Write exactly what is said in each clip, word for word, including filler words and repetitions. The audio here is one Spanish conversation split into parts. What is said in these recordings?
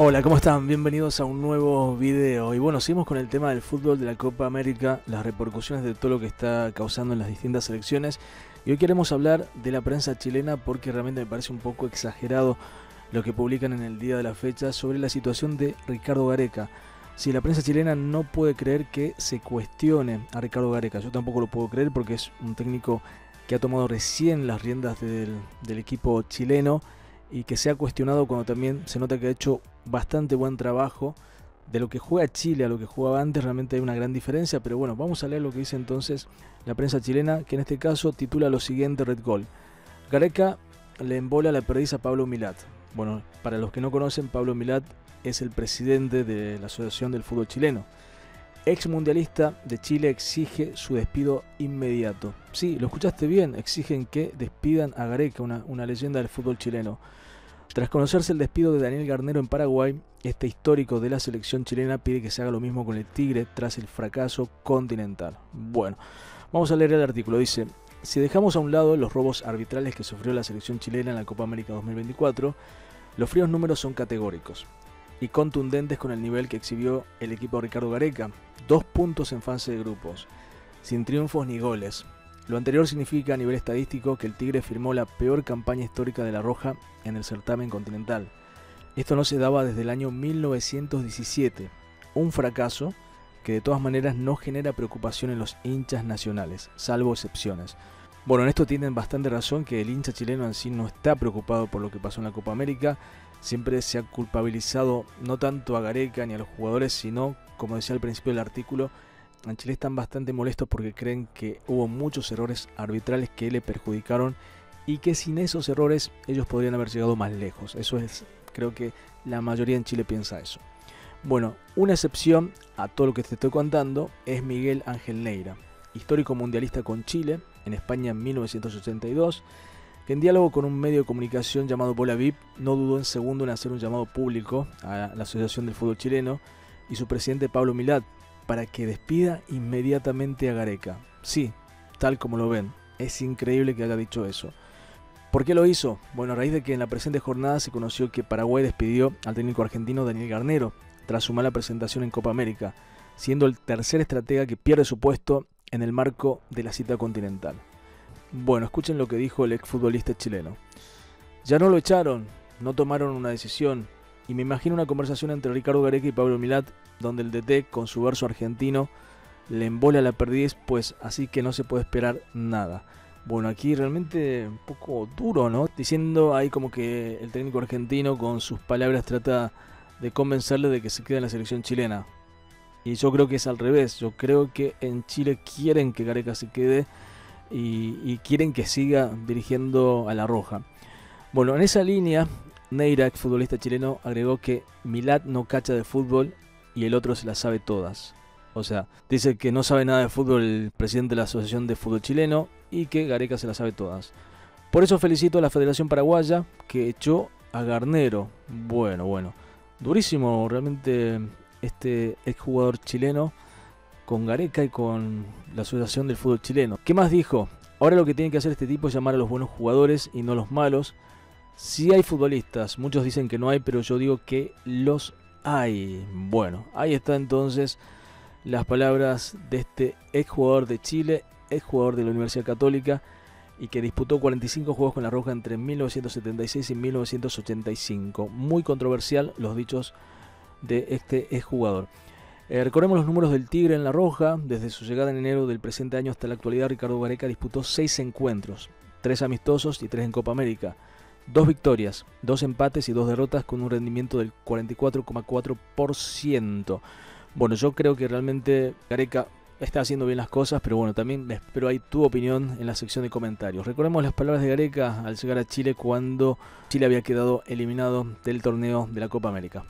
Hola, ¿cómo están? Bienvenidos a un nuevo video. Y bueno, seguimos con el tema del fútbol de la Copa América, las repercusiones de todo lo que está causando en las distintas selecciones. Y hoy queremos hablar de la prensa chilena porque realmente me parece un poco exagerado lo que publican en el día de la fecha sobre la situación de Ricardo Gareca. Si la prensa chilena no puede creer que se cuestione a Ricardo Gareca, yo tampoco lo puedo creer porque es un técnico que ha tomado recién las riendas del, del equipo chileno y que se ha cuestionado cuando también se nota que ha hecho bastante buen trabajo. De lo que juega Chile a lo que jugaba antes realmente hay una gran diferencia, pero bueno, vamos a leer lo que dice entonces la prensa chilena, que en este caso titula lo siguiente: Red Gol. Gareca le embola la perdiz a Pablo Milat. Bueno, para los que no conocen, Pablo Milat es el presidente de la Asociación del Fútbol Chileno. Ex mundialista de Chile exige su despido inmediato. Sí, lo escuchaste bien, exigen que despidan a Gareca, una, una leyenda del fútbol chileno. Tras conocerse el despido de Daniel Garnero en Paraguay, este histórico de la selección chilena pide que se haga lo mismo con el Tigre tras el fracaso continental. Bueno, vamos a leer el artículo. Dice: si dejamos a un lado los robos arbitrales que sufrió la selección chilena en la Copa América dos mil veinticuatro, los fríos números son categóricos y contundentes con el nivel que exhibió el equipo de Ricardo Gareca. Dos puntos en fase de grupos, sin triunfos ni goles. Lo anterior significa a nivel estadístico que el Tigre firmó la peor campaña histórica de La Roja en el certamen continental. Esto no se daba desde el año mil novecientos diecisiete, un fracaso que de todas maneras no genera preocupación en los hinchas nacionales, salvo excepciones. Bueno, en esto tienen bastante razón, que el hincha chileno en sí no está preocupado por lo que pasó en la Copa América. Siempre se ha culpabilizado no tanto a Gareca ni a los jugadores, sino, como decía al principio del artículo, en Chile están bastante molestos porque creen que hubo muchos errores arbitrales que le perjudicaron y que sin esos errores ellos podrían haber llegado más lejos. Eso es, creo que la mayoría en Chile piensa eso. Bueno, una excepción a todo lo que te estoy contando es Miguel Ángel Neira, histórico mundialista con Chile, en España en mil novecientos ochenta y dos, que en diálogo con un medio de comunicación llamado Bola V I P no dudó en segundo en hacer un llamado público a la Asociación del Fútbol Chileno y su presidente Pablo Milat para que despida inmediatamente a Gareca. Sí, tal como lo ven, es increíble que haya dicho eso. ¿Por qué lo hizo? Bueno, a raíz de que en la presente jornada se conoció que Paraguay despidió al técnico argentino Daniel Garnero tras su mala presentación en Copa América, siendo el tercer estratega que pierde su puesto en el marco de la cita continental. Bueno, escuchen lo que dijo el exfutbolista chileno. Ya no lo echaron, no tomaron una decisión, y me imagino una conversación entre Ricardo Gareca y Pablo Milat, donde el D T con su verso argentino le embola la perdiz, pues así que no se puede esperar nada. Bueno, aquí realmente un poco duro, ¿no? Diciendo ahí como que el técnico argentino con sus palabras trata de convencerle de que se quede en la selección chilena. Y yo creo que es al revés. Yo creo que en Chile quieren que Gareca se quede y, y quieren que siga dirigiendo a La Roja. Bueno, en esa línea, Neira, futbolista chileno, agregó que Milat no cacha de fútbol y el otro se las sabe todas. O sea, dice que no sabe nada de fútbol el presidente de la Asociación de Fútbol Chileno y que Gareca se las sabe todas. Por eso felicito a la Federación Paraguaya que echó a Garnero. Bueno, bueno, durísimo realmente este exjugador chileno con Gareca y con la Asociación del Fútbol Chileno. ¿Qué más dijo? Ahora lo que tiene que hacer este tipo es llamar a los buenos jugadores y no los malos. Sí hay futbolistas, muchos dicen que no hay, pero yo digo que los hay. Bueno, ahí está entonces las palabras de este exjugador de Chile, exjugador de la Universidad Católica y que disputó cuarenta y cinco juegos con La Roja entre mil novecientos setenta y seis y mil novecientos ochenta y cinco. Muy controversial los dichos de este exjugador. Eh, recordemos los números del Tigre en La Roja. Desde su llegada en enero del presente año hasta la actualidad, Ricardo Gareca disputó seis encuentros, tres amistosos y tres en Copa América. Dos victorias, dos empates y dos derrotas con un rendimiento del cuarenta y cuatro coma cuatro por ciento. Bueno, yo creo que realmente Gareca está haciendo bien las cosas, pero bueno, también espero ahí tu opinión en la sección de comentarios. Recordemos las palabras de Gareca al llegar a Chile cuando Chile había quedado eliminado del torneo de la Copa América.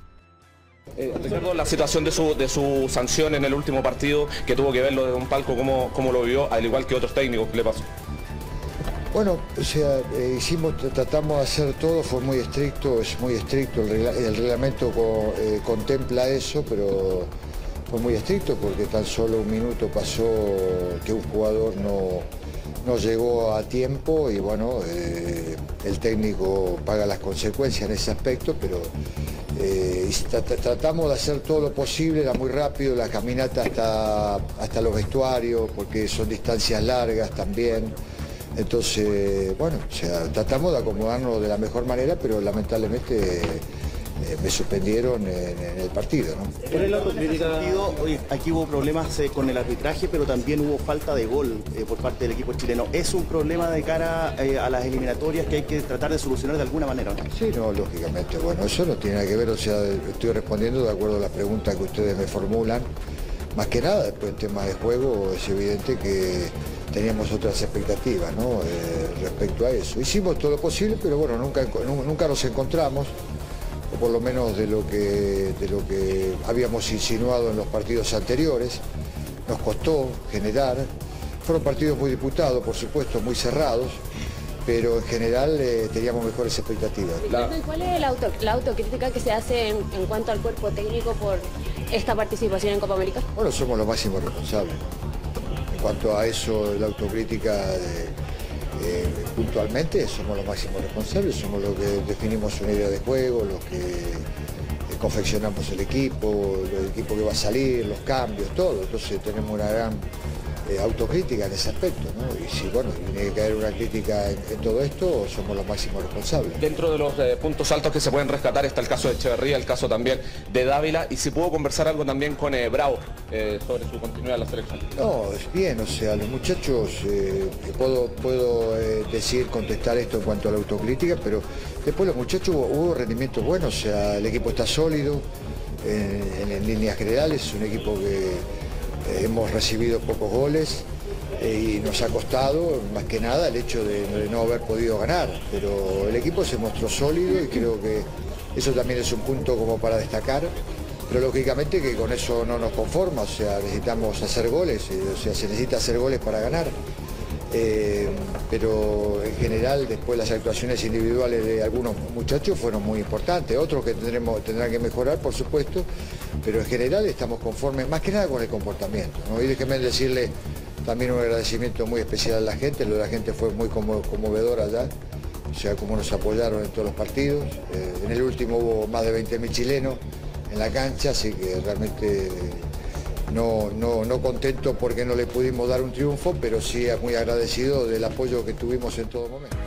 Eh, Ricardo, la situación de su, de su sanción en el último partido, que tuvo que verlo desde un palco, ¿cómo, cómo lo vivió, al igual que otros técnicos? ¿Qué le pasó? Bueno, o sea, eh, hicimos, tratamos de hacer todo, fue muy estricto, es muy estricto, el, regla, el reglamento co, eh, contempla eso, pero fue muy estricto porque tan solo un minuto pasó que un jugador no, no llegó a tiempo y bueno, eh, el técnico paga las consecuencias en ese aspecto, pero Eh, y tra tratamos de hacer todo lo posible, era muy rápido, la caminata hasta, hasta los vestuarios, porque son distancias largas también. Entonces, bueno, o sea, tratamos de acomodarnos de la mejor manera, pero lamentablemente eh, me suspendieron en, en el partido, ¿no? Por el autocrítica, aquí hubo problemas eh, con el arbitraje, pero también hubo falta de gol eh, por parte del equipo chileno. ¿Es un problema de cara eh, a las eliminatorias que hay que tratar de solucionar de alguna manera, ¿no? Sí, no, lógicamente. Bueno, eso no tiene nada que ver, o sea, estoy respondiendo de acuerdo a la pregunta que ustedes me formulan. Más que nada, después en temas de juego, es evidente que teníamos otras expectativas, ¿no? Eh, respecto a eso. Hicimos todo lo posible, pero bueno, nunca, nunca nos encontramos, o por lo menos de lo, que, de lo que habíamos insinuado en los partidos anteriores. Nos costó generar. Fueron partidos muy disputados, por supuesto, muy cerrados, pero en general eh, teníamos mejores expectativas. La... ¿Cuál es la, auto, la autocrítica que se hace en, en cuanto al cuerpo técnico por esta participación en Copa América? Bueno, somos los máximos responsables. En cuanto a eso, la autocrítica de, eh, puntualmente, somos los máximos responsables, somos los que definimos una idea de juego, los que eh, confeccionamos el equipo, el equipo que va a salir, los cambios, todo. Entonces tenemos una gran eh, autocrítica en ese aspecto, ¿no? Y si, bueno, tiene que caer una crítica en, en todo esto, somos los máximos responsables. Dentro de los eh, puntos altos que se pueden rescatar está el caso de Echeverría, el caso también de Dávila, y si puedo conversar algo también con eh, Bravo eh, sobre su continuidad en la selección. No, es bien, o sea, los muchachos, eh, puedo, puedo eh, decir, contestar esto en cuanto a la autocrítica, pero después los muchachos hubo, hubo rendimientos buenos, o sea, el equipo está sólido, eh, en, en líneas generales, es un equipo que Eh, hemos recibido pocos goles eh, y nos ha costado más que nada el hecho de, de no haber podido ganar, pero el equipo se mostró sólido y creo que eso también es un punto como para destacar, pero lógicamente que con eso no nos conforma, o sea, necesitamos hacer goles, eh, o sea, se necesita hacer goles para ganar, eh, pero en general después las actuaciones individuales de algunos muchachos fueron muy importantes, otros que tendremos, tendrán que mejorar, por supuesto, pero en general estamos conformes, más que nada con el comportamiento, ¿no? Y déjenme decirle también un agradecimiento muy especial a la gente, lo de la gente fue muy conmovedor allá, o sea, como nos apoyaron en todos los partidos, eh, en el último hubo más de veinte mil chilenos en la cancha, así que realmente no, no, no contento porque no le pudimos dar un triunfo, pero sí muy agradecido del apoyo que tuvimos en todo momento.